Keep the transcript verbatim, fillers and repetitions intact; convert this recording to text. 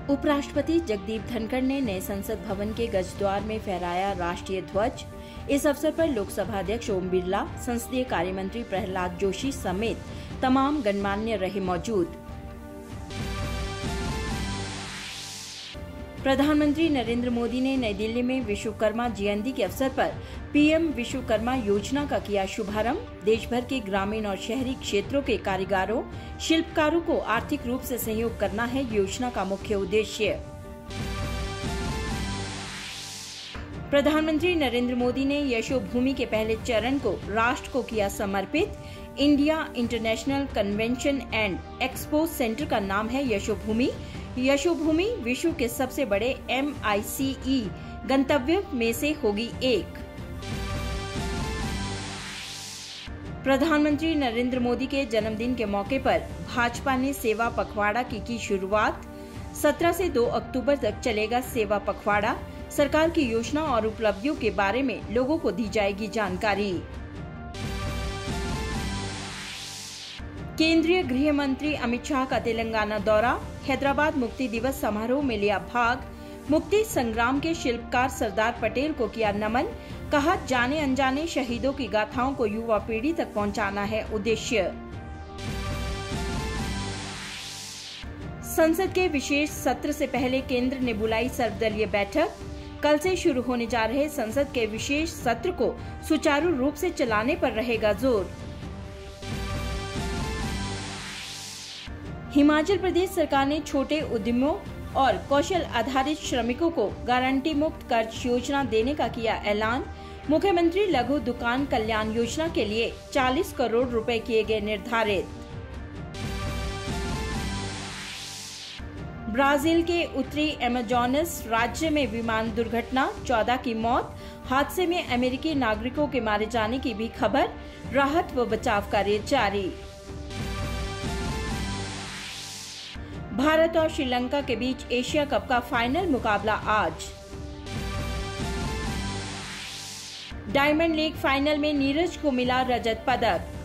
उपराष्ट्रपति जगदीप धनखड़ ने नए संसद भवन के गजद्वार में फहराया राष्ट्रीय ध्वज। इस अवसर पर लोकसभा अध्यक्ष ओम बिरला, संसदीय कार्य मंत्री प्रहलाद जोशी समेत तमाम गणमान्य रहे मौजूद। प्रधानमंत्री नरेंद्र मोदी ने नई दिल्ली में विश्वकर्मा जयंती के अवसर पर पीएम विश्वकर्मा योजना का किया शुभारंभ। देश भर के ग्रामीण और शहरी क्षेत्रों के कारीगरों, शिल्पकारों को आर्थिक रूप से सहयोग करना है योजना का मुख्य उद्देश्य। प्रधानमंत्री नरेंद्र मोदी ने यशोभूमि के पहले चरण को राष्ट्र को किया समर्पित। India International Convention and Expo Centre का नाम है यशोभूमि। यशोभूमि विश्व के सबसे बड़े एम आई सी ई गंतव्य में से होगी एक। प्रधानमंत्री नरेंद्र मोदी के जन्मदिन के मौके पर भाजपा ने सेवा पखवाड़ा की की शुरुआत। सत्रह से दो अक्टूबर तक चलेगा सेवा पखवाड़ा। सरकार की योजना और उपलब्धियों के बारे में लोगों को दी जाएगी जानकारी। केंद्रीय गृह मंत्री अमित शाह का तेलंगाना दौरा। हैदराबाद मुक्ति दिवस समारोह में लिया भाग। मुक्ति संग्राम के शिल्पकार सरदार पटेल को किया नमन। कहा, जाने अनजाने शहीदों की गाथाओं को युवा पीढ़ी तक पहुंचाना है उद्देश्य। संसद के विशेष सत्र से पहले केंद्र ने बुलाई सर्वदलीय बैठक। कल से शुरू होने जा रहे संसद के विशेष सत्र को सुचारू रूप से चलाने पर रहेगा जोर। हिमाचल प्रदेश सरकार ने छोटे उद्यमों और कौशल आधारित श्रमिकों को गारंटी मुक्त कर्ज योजना देने का किया ऐलान। मुख्यमंत्री लघु दुकान कल्याण योजना के लिए चालीस करोड़ रुपए किए गए निर्धारित। ब्राजील के उत्तरी अमेजोनस राज्य में विमान दुर्घटना, चौदह की मौत। हादसे में अमेरिकी नागरिकों के मारे जाने की भी खबर। राहत व बचाव कार्य जारी। भारत और श्रीलंका के बीच एशिया कप का फाइनल मुकाबला आज। डायमंड लीग फाइनल में नीरज को मिला रजत पदक।